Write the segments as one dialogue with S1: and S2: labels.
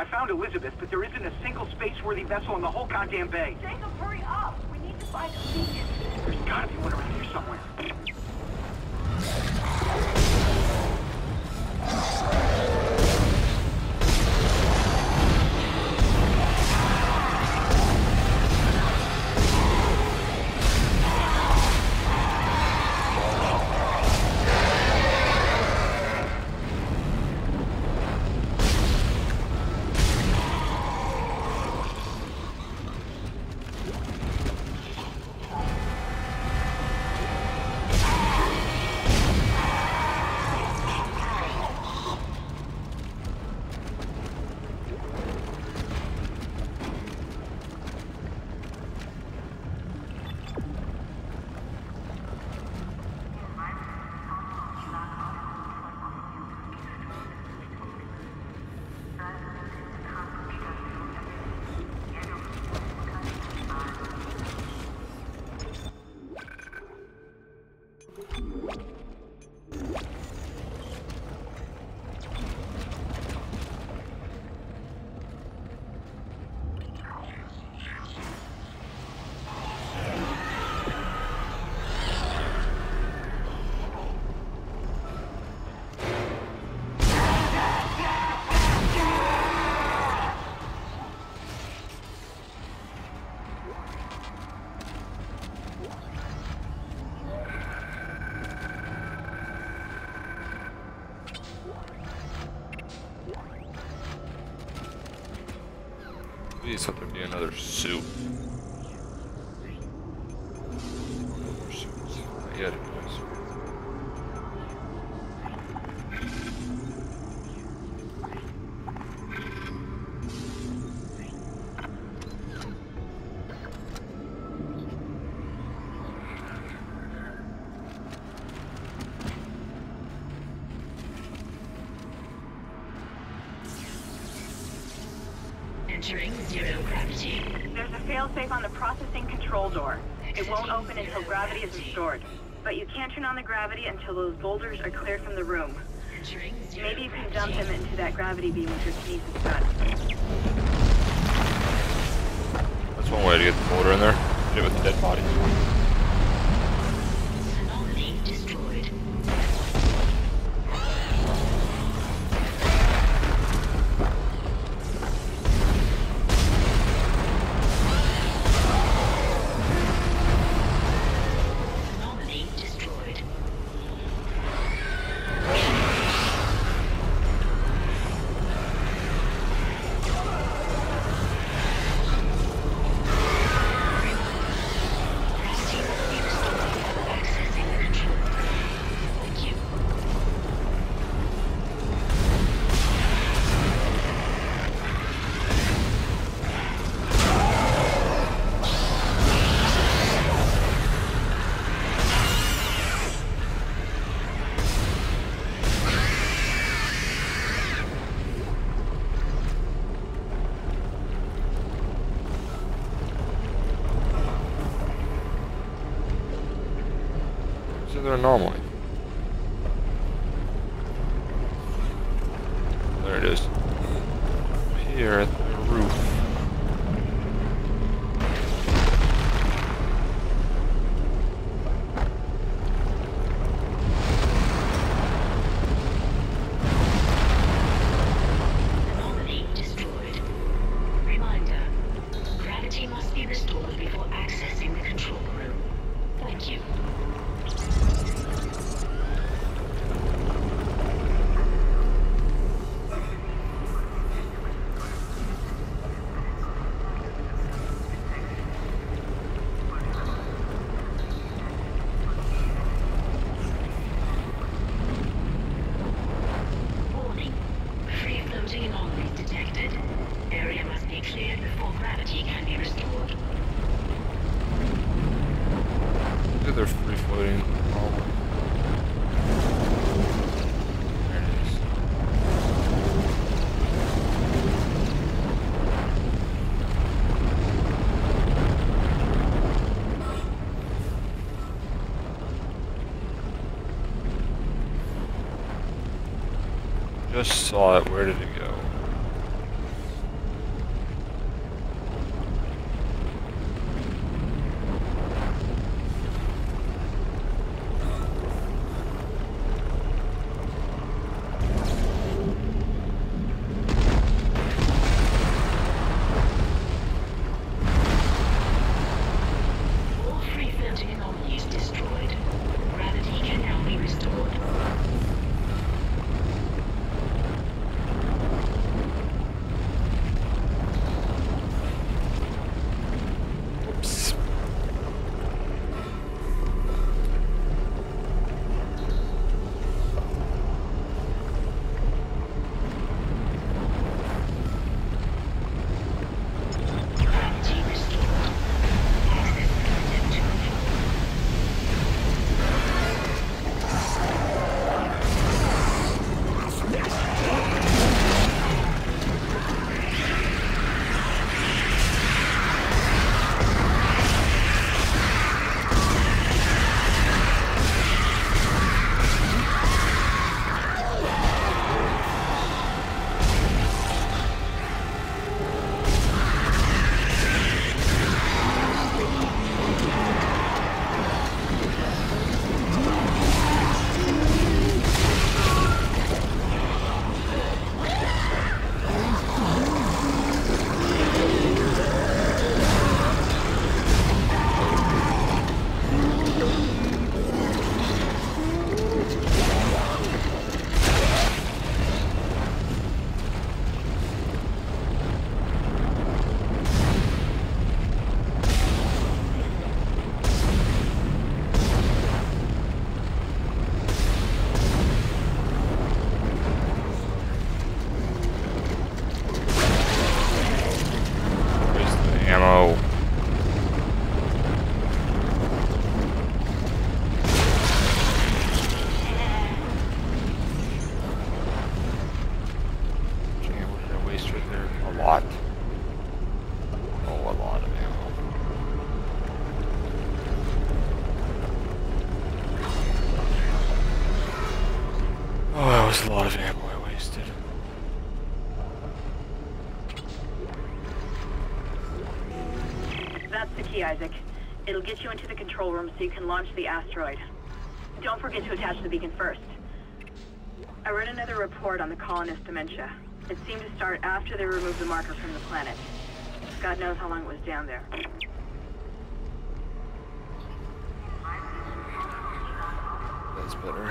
S1: found Elizabeth, but there isn't a single space-worthy vessel in the whole goddamn bay.
S2: Jacob, hurry up! We need to find a beacon.
S1: There's gotta be one around here somewhere.
S3: Please let there be another suit. More suits. Yeah, it is.
S4: Entering zero gravity.
S2: There's a failsafe on the processing control door. It won't open until gravity is restored. But you can't turn on the gravity until those boulders are cleared from the room.
S4: Entering zero
S2: Maybe you can
S4: gravity.
S2: dump them into that gravity beam with your kinesis gun.
S3: That's one way to get the motor in there. Hit it with the dead body.
S4: Anomaly destroyed. Anomaly destroyed. Accessing the control room. Thank you.
S3: Is there an anomaly? There it is. Here at the roof.
S4: Anomaly destroyed. Reminder. Gravity must be restored before accessing the control room. Thank you. Warning. Free floating anomalies detected. Area must be cleared before gravity can be restored.
S3: Look at their free floating anomaly. There it is. Just saw it. Where did it go? no. Damn, what did I waste right there? A lot. Oh, a lot of ammo. Oh, that was a lot of ammo I wasted.
S2: That's the key, Isaac. It'll get you into the control room so you can launch the asteroid. Don't forget to attach the beacon first. I read another report on the colonist dementia. It seemed to start after they removed the marker from the planet. God knows how long it was down there.
S3: That's better.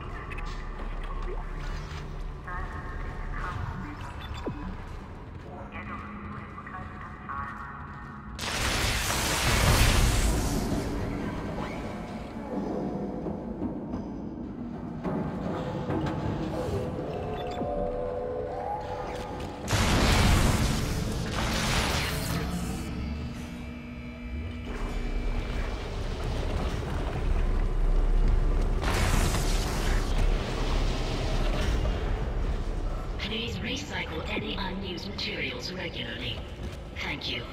S4: Please recycle any unused materials regularly. Thank you.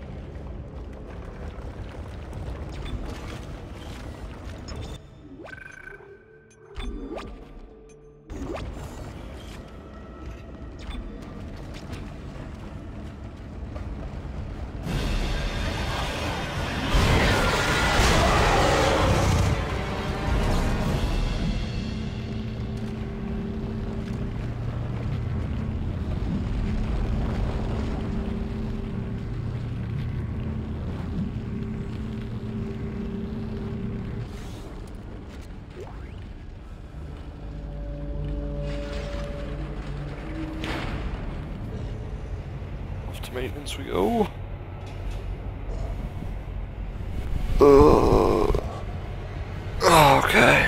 S3: Maintenance we go. Okay.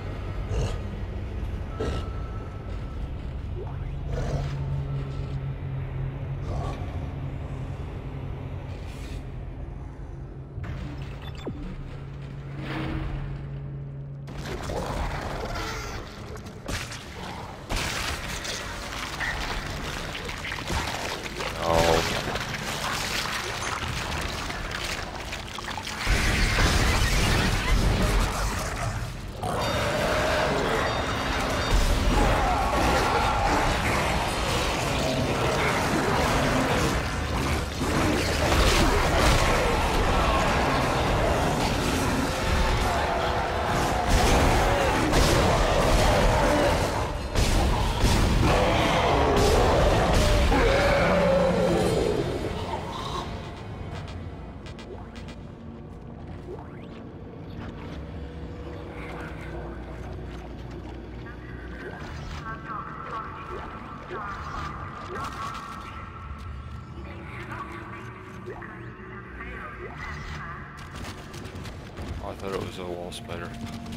S3: Oh, I thought it was a wall spider.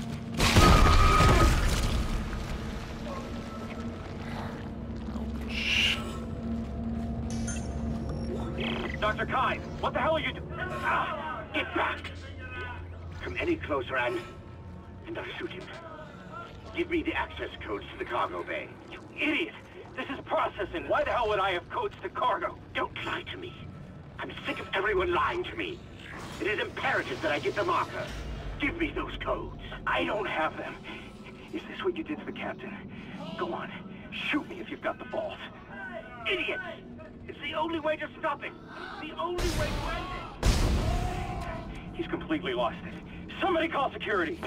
S1: Dr. Kai, what the hell are you doing? Ah, get back! Come any closer and I'll shoot him. Give me the access codes to the cargo bay. You idiot! This is processing. Why the hell would I have codes to cargo? Don't lie to me. I'm sick of everyone lying to me. It is imperative that I get the marker. Give me those codes. I don't have them. Is this what you did to the captain? Go on. Shoot me if you've got the balls. Idiots! It's the only way to stop it. The only way to end it. He's completely lost it. Somebody call security.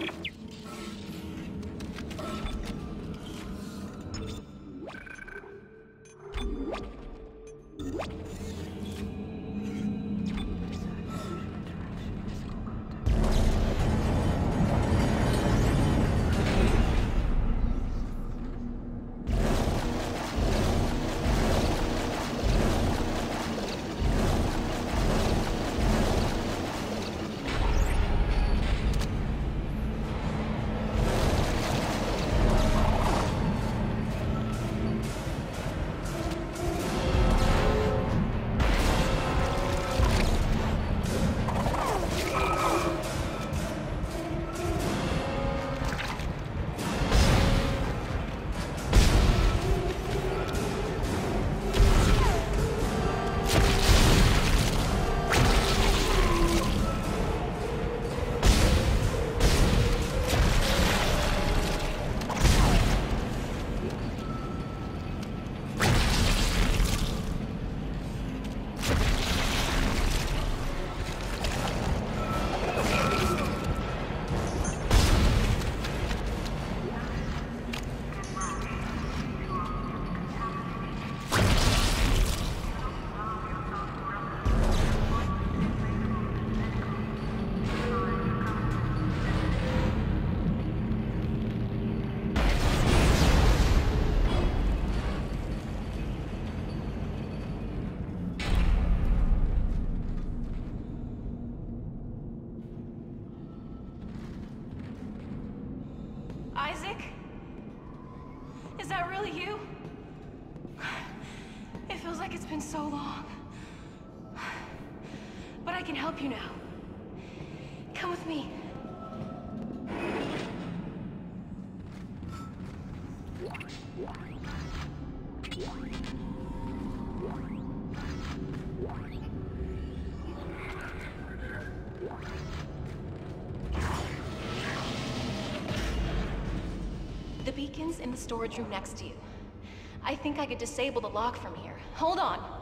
S5: so long. But I can help you now. Come with me. The beacon's in the storage room next to you. I think I could disable the lock from here. Hold on.